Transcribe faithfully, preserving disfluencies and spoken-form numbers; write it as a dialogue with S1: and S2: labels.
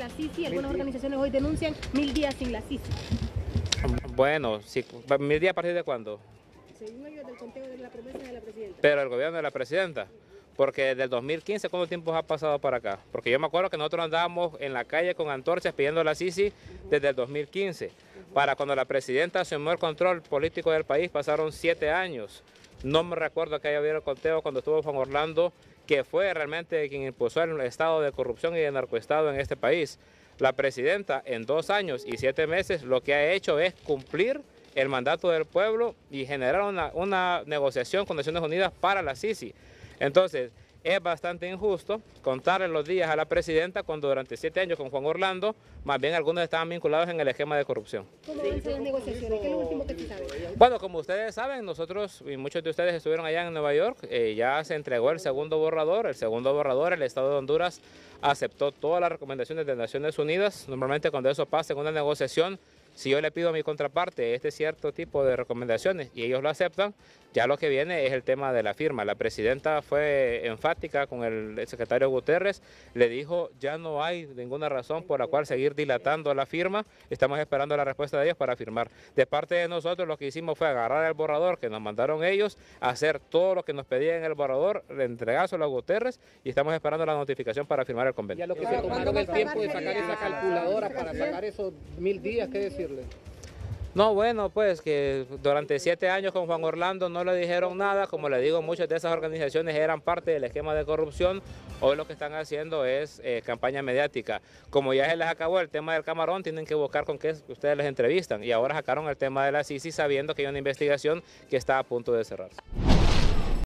S1: la Sisi. Algunas organizaciones hoy denuncian mil días sin la Sisi.
S2: Bueno, si, ¿mil días a partir de cuándo?
S1: Según ellos, del conteo de la promesa de la presidenta.
S2: Pero el gobierno de la presidenta. Porque desde el dos mil quince, ¿cuánto tiempo ha pasado para acá? Porque yo me acuerdo que nosotros andábamos en la calle con antorchas pidiendo la Sisi desde el dos mil quince. Para cuando la presidenta asumió el control político del país pasaron siete años. No me recuerdo que haya habido el conteo cuando estuvo Juan Orlando, que fue realmente quien impulsó el estado de corrupción y de narcoestado en este país. La presidenta en dos años y siete meses lo que ha hecho es cumplir el mandato del pueblo y generar una, una negociación con Naciones Unidas para la Sisi. Entonces, es bastante injusto contarle los días a la presidenta cuando durante siete años con Juan Orlando, más bien algunos estaban vinculados en el esquema de corrupción.
S1: ¿Cómo avanzan las negociaciones? ¿Qué es lo último que se sabe?
S2: Bueno, como ustedes saben, nosotros y muchos de ustedes estuvieron allá en Nueva York, eh, ya se entregó el segundo borrador. El segundo borrador, el Estado de Honduras aceptó todas las recomendaciones de Naciones Unidas. Normalmente cuando eso pasa en una negociación, si yo le pido a mi contraparte este cierto tipo de recomendaciones y ellos lo aceptan, ya lo que viene es el tema de la firma. La presidenta fue enfática con el secretario Guterres, le dijo ya no hay ninguna razón por la cual seguir dilatando la firma, estamos esperando la respuesta de ellos para firmar. De parte de nosotros lo que hicimos fue agarrar el borrador que nos mandaron ellos, hacer todo lo que nos pedían en el borrador, entregárselo a Guterres y estamos esperando la notificación para firmar el convenio.
S3: Y a lo que se tomaron el tiempo de sacar esa calculadora para sacar esos mil días, ¿qué decirle?
S2: No, bueno, pues que durante siete años con Juan Orlando no le dijeron nada. Como le digo, muchas de esas organizaciones eran parte del esquema de corrupción. Hoy lo que están haciendo es eh, campaña mediática. Como ya se les acabó el tema del camarón, tienen que buscar con qué ustedes les entrevistan. Y ahora sacaron el tema de la Sisi sabiendo que hay una investigación que está a punto de cerrarse.